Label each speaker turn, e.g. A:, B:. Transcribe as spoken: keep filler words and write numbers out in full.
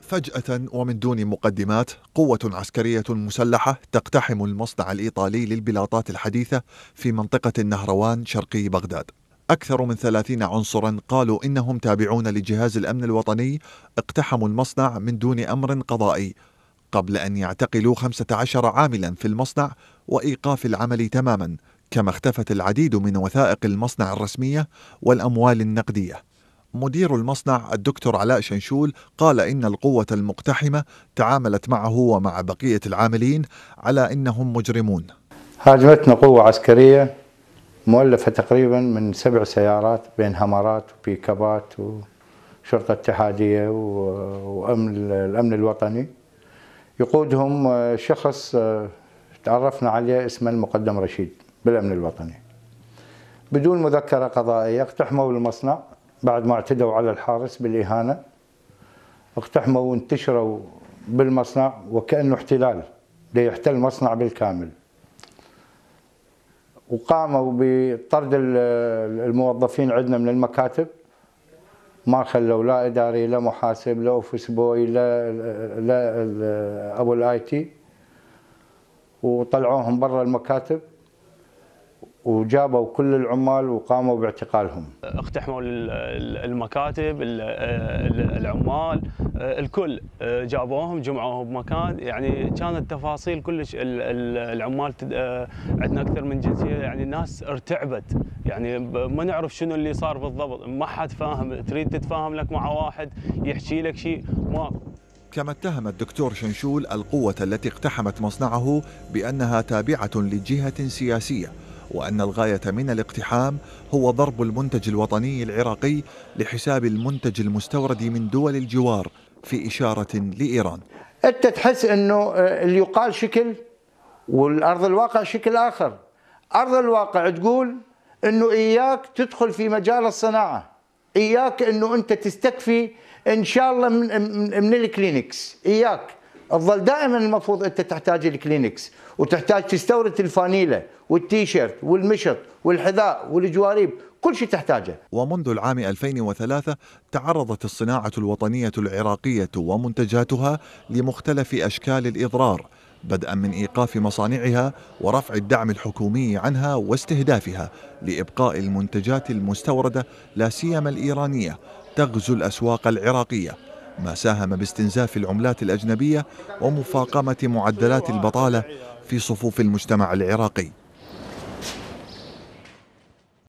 A: فجأة ومن دون مقدمات، قوة عسكرية مسلحة تقتحم المصنع الإيطالي للبلاطات الحديثة في منطقة النهروان شرقي بغداد. أكثر من ثلاثين عنصرا قالوا إنهم تابعون لجهاز الأمن الوطني اقتحموا المصنع من دون أمر قضائي، قبل أن يعتقلوا خمسة عشر عاملا في المصنع وإيقاف العمل تماما، كما اختفت العديد من وثائق المصنع الرسمية والأموال النقدية. مدير المصنع الدكتور علاء شنشول قال إن القوة المقتحمة تعاملت معه ومع بقية العاملين على إنهم مجرمون.
B: هاجمتنا قوة عسكرية مؤلفة تقريبا من سبع سيارات بين همرات وبيكابات وشرطة اتحادية وأمن الأمن الوطني، يقودهم شخص تعرفنا عليه اسمه المقدم رشيد بالأمن الوطني، بدون مذكرة قضائية اقتحموا المصنع بعد ما اعتدوا على الحارس بالإهانة. اقتحموا وانتشروا بالمصنع وكأنه احتلال، ليحتل المصنع بالكامل، وقاموا بطرد الموظفين عندنا من المكاتب، ما خلوا لا إداري لا محاسب لا أوفيس بوي لا لا أبو الآي تي، وطلعوهم برا المكاتب وجابوا كل العمال وقاموا باعتقالهم.
C: اقتحموا المكاتب، العمال، الكل جابوهم جمعوهم بمكان، يعني كانت تفاصيل كلش. العمال عندنا اكثر من جنسيه، يعني الناس ارتعبت، يعني ما نعرف شنو اللي صار بالضبط، ما حد فاهم، تريد تتفاهم لك مع واحد يحكي لك شيء ما.
A: كما اتهم الدكتور شنشول القوة التي اقتحمت مصنعه بأنها تابعة لجهة سياسية، وأن الغاية من الاقتحام هو ضرب المنتج الوطني العراقي لحساب المنتج المستورد من دول الجوار، في إشارة لإيران.
B: أنت تحس أنه اللي يقال شكل والأرض الواقع شكل آخر. أرض الواقع تقول أنه إياك تدخل في مجال الصناعة، إياك أنه أنت تستكفي إن شاء الله من, من الكلينكس، إياك تظل دائما المفروض أنت تحتاج الكلينكس، وتحتاج تستورد الفانيلة والتيشيرت والمشط والحذاء والجواريب، كل شيء تحتاجه.
A: ومنذ العام ألفين وثلاثة تعرضت الصناعة الوطنية العراقية ومنتجاتها لمختلف أشكال الإضرار، بدءا من إيقاف مصانعها ورفع الدعم الحكومي عنها واستهدافها لإبقاء المنتجات المستوردة لا سيما الإيرانية تغزو الأسواق العراقية، ما ساهم باستنزاف العملات الأجنبية ومفاقمة معدلات البطالة في صفوف المجتمع العراقي.